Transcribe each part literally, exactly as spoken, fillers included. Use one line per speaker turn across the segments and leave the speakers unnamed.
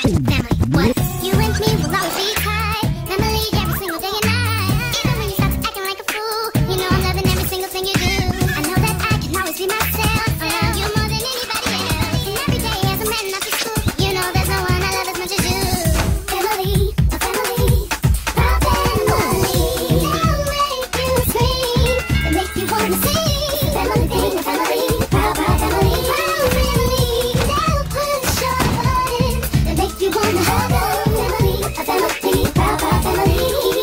What? You and me will always be tight. Family every single day and night. Even when you start acting like a fool, you know I'm loving every single thing you do. I know that I can always be myself. I love you more than anybody else. And every day as a man after school, you know there's no one I love as much as you. Family, a family, proud family. They'll make you scream. They make you wanna sing. Family thing, a family, proud, proud family. Proud family. They'll push your buttons. They make you wanna hug them. Family, a family, proud, proud family.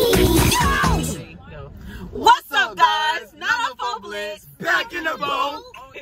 What's up, guys? Not up for Blitz.
Back in the boat.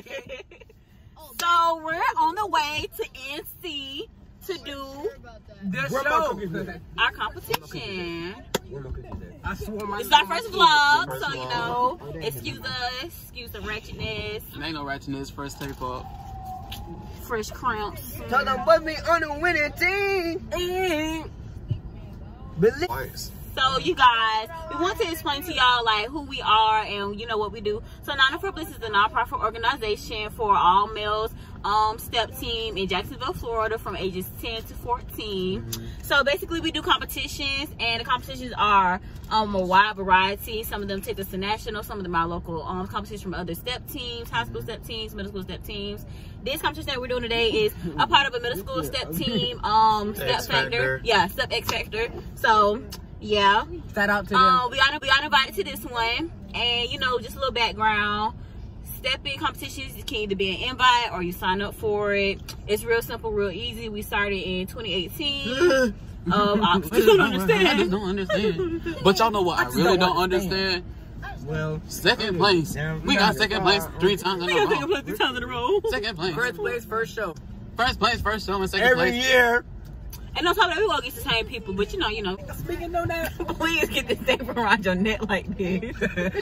So we're on the way to N C to do
The
Where my
show.
cookies at?
our competition.
Where my cookies at?
I swore my
This is our first vlog, so you know, excuse us, excuse the ratchetness,
Ain't no ratchetness, first tape up.
fresh cramps.
Tell them put me on the winning team. Blitz.
So you guys, we want to explain to y'all like who we are and you know what we do. So Nine for Blitz is a nonprofit organization for all males um step team in Jacksonville, Florida from ages ten to fourteen. So basically we do competitions, and the competitions are um a wide variety. Some of them take us to national, some of them are local um competitions from other step teams, high school step teams, middle school step teams. This competition that we're doing today is a part of a middle school step team, um step
X
factor.
Factor.
Yeah, step X Factor. So yeah.
Shout out to them.
Um, we got we got invited to this one, and you know, just a little background. Step-in competitions, you can either be an invite or you sign up for it. It's real simple, real easy. We started in twenty eighteen. um, I still don't understand.
I just don't understand. But y'all know what I,
just
really
don't
don't understand?
Well,
Second place.
Damn,
We got second place three times in
We
a
got second
row.
place three times in a row.
Second place.
first place, first show.
First place, first show, and second
Every
place.
year.
And on top of that, we all get the same people, but you know, you know.
Speaking on that.
Please get this thing around your neck like this.
We in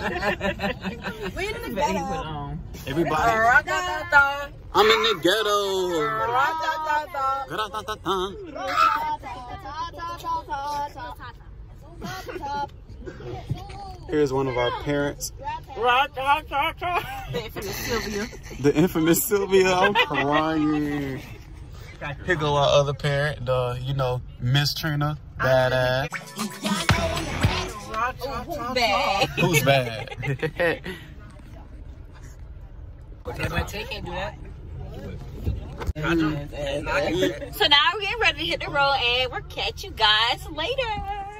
the
But he put on.
Everybody.
Ra-ta-ta-ta.
I'm in the ghetto. Gra-ta-ta-ta. Here's one of our parents.
The infamous Sylvia.
The infamous Sylvia. I'm crying. Here go our other parent, the, you know, Miss Trina. Badass.
Who's bad?
Who's bad?
Okay, but Tay can't do that.
So now we're getting ready to hit the road, and we'll catch you guys later.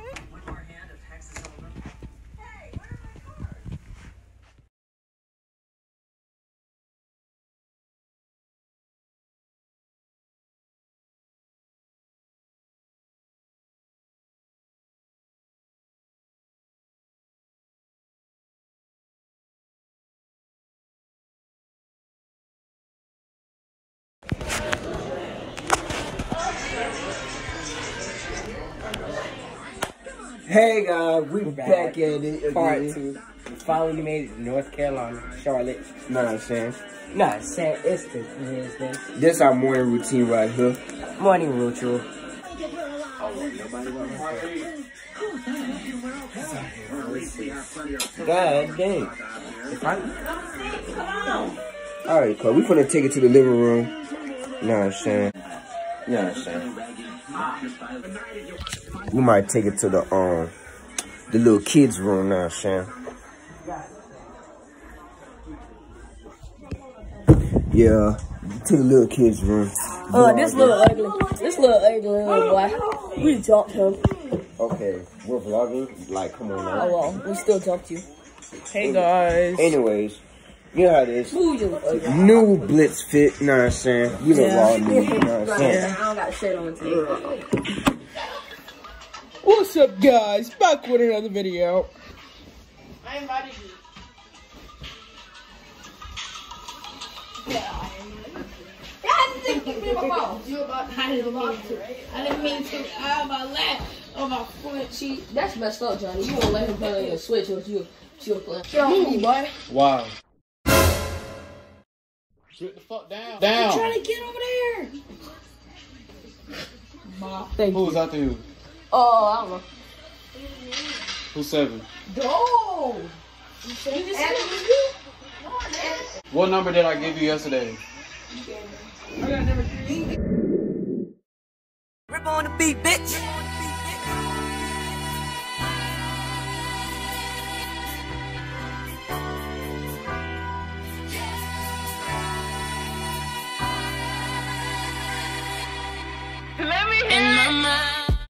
Hey guys, we back, back at it. Part two. We finally made it to North Carolina, Charlotte. Know what I'm saying? Nah, I'm saying it's the Wednesday. This our morning routine right here. Morning routine. God dang. Alright, cuz we finna take it to the living room. You know what I'm saying? You know what I'm saying? We might take it to the um the little kids room now, Shan. Yeah, to the little kids room.
Uh, this little ugly, this little ugly little boy. We jumped him.
Okay, we're vlogging. Like, come on now.
Oh well, we still jumped you. Hey guys.
Anyways, you know how it is.
Who you ugly?
New Blitz fit, you know what I'm saying? You look all new, you know what I'm saying?
Yeah, I don't got shit on today.
What's up, guys? Back with another video.
I invited you. Yeah, I didn't think you were about. You about. I didn't mean to. I didn't mean to. I about laugh on my front cheek. That's messed up, Johnny. You won't let him play on your Switch or you. You play. Get off me, boy.
Wow. Sit the fuck down. Down.
I'm trying to get over there. Thank
Who
you.
was out there?
Oh, I don't know.
Who's seven?
Go. You just said it was you.
What number did I give you yesterday?
I got number three.
Rip on
to be, bitch.
In my mind.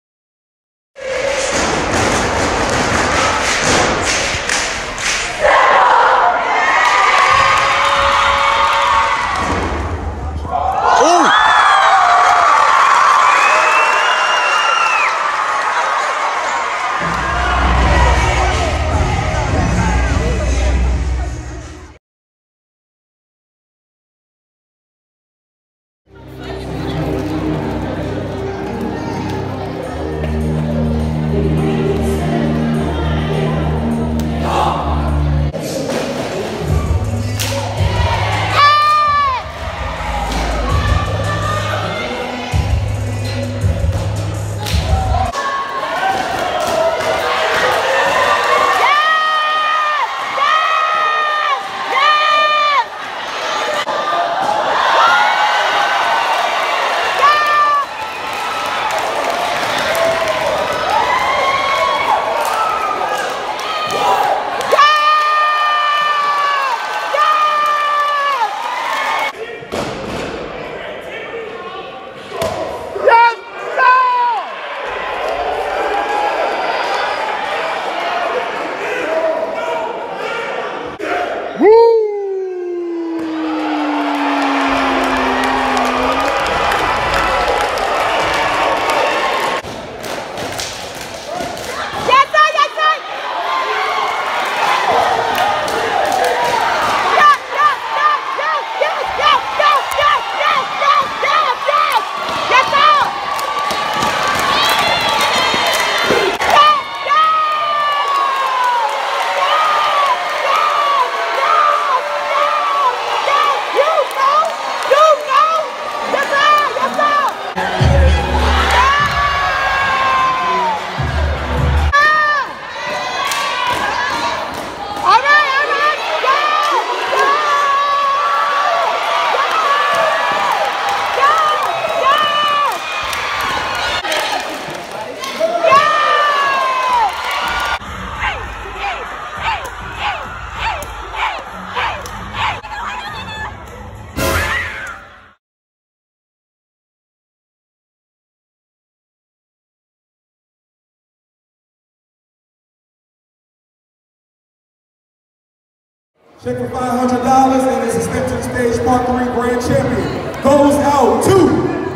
Check for five hundred dollars and is a step to the stage part three grand champion. Goes out to...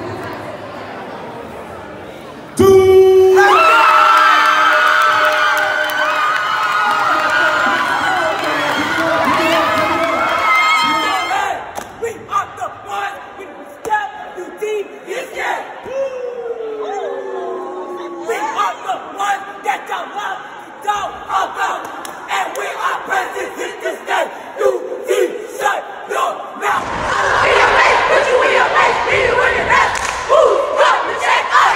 to...
We are the ones with step you deep is yet. We are the ones that y'all love to talk about. And we are present in this day. You deep shut your mouth. Be a face, put you in your face, be you in your best. Who's got to check us?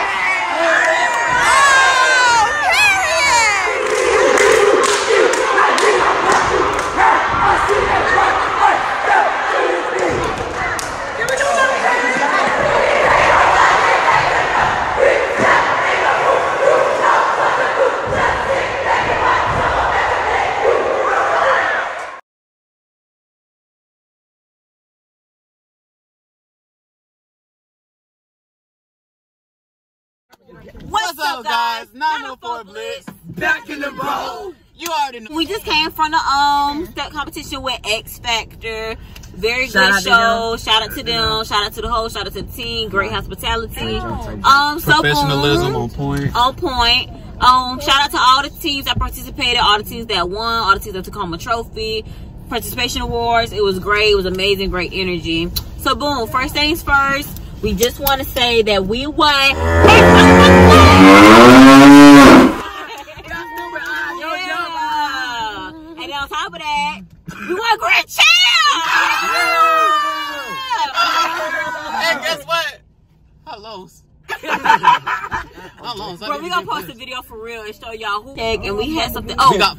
What's, What's up, guys?
nine oh four Blitz.
Back in the bowl.
You already know.
We just came from the um step competition with X Factor. Very
Shout
good show. Shout out to them. Shout out to the whole. Shout out to the team. Great hospitality. Um, so
Professionalism
boom,
on point.
On point. Um, shout out to all the teams that participated, all the teams that won, all the teams that took home a trophy, participation awards. It was great. It was amazing. Great energy. So boom. First things first. We just want to say that we won. And then on top of that, we won Grand Champ!
And guess what? Hello. Hello.
Bro, we gonna post a video for real and show y'all who and we had something. Oh,
we got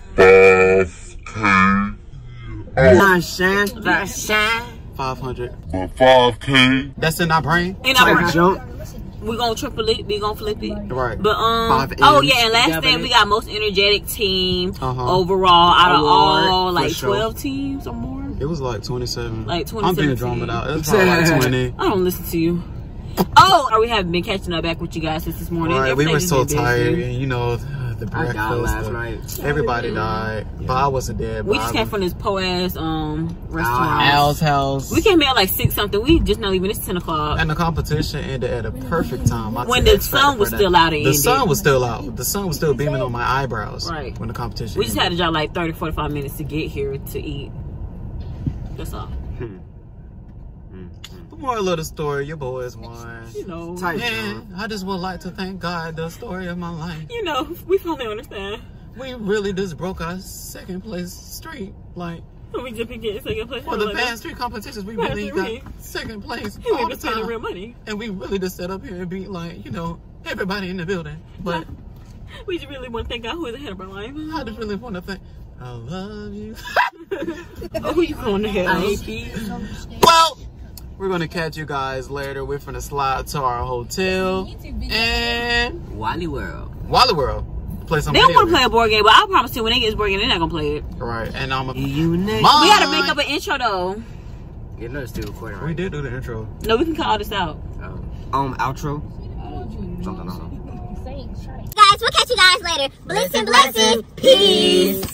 That's shine. That's shine.
five hundred. five K. That's in our brain.
in our
Jump.
we're gonna triple it. We're gonna flip it.
Right.
But um.
Five
Oh
M's
yeah, and last
together.
thing we got most energetic team
Uh-huh.
overall out of
Award,
all
for
like
sure.
twelve teams or more.
It was like twenty-seven.
Like
I'm being
twenty-seven.
drawn out. It was probably like twenty.
I don't listen to you. Oh, or we haven't been catching up back with you guys since this morning.
Right, we
Everything
were
just
so
been busy.
tired, and you know the
I
breakfast.
died last
the-
night.
Everybody died, but I wasn't dead.
We
but
just
I
came
was-
from this po ass um restaurant.
Al's house.
We came here at like six something. We just not leaving. It's ten o'clock.
And the competition ended at a perfect time. I
When
take
the
credit
sun
for
was
that.
still out, it
The
ended.
sun was still out. The sun was still beaming on my eyebrows.
Right.
When the competition.
We just had
ended.
to drive like thirty, forty-five minutes to get here to eat. That's all.
The moral of the story, your boys won.
You know.
Tight,
And I just would like to thank God, the story of my life.
You know, we finally understand.
We really just broke our second place streak. Like,
So we just been getting second place.
for the
like,
past three competitions, we
Past
really
three.
got second place
we
all
been
the
spending
time.
real money.
And we really just set up here and beat, like, you know, everybody in the building. But
We just really want to thank God who is ahead of our life.
I just really want to thank, I love you.
Oh, who you going to hell?
Well, we're going to catch you guys later. We're going to slide to our hotel and
Wally World.
Wally World. Play some
They don't
video
want to play a
games.
board game, but I promise you when they get this board game, they're not going to play it.
Right, and I'm a...
You next.
Mom.
We got to make up an intro, though.
You know it's still recording, right?
We did do the intro.
No, we can cut all this out.
Um, um, outro. Something on.
Guys, we'll catch you guys later. Blitz and blessings. Peace.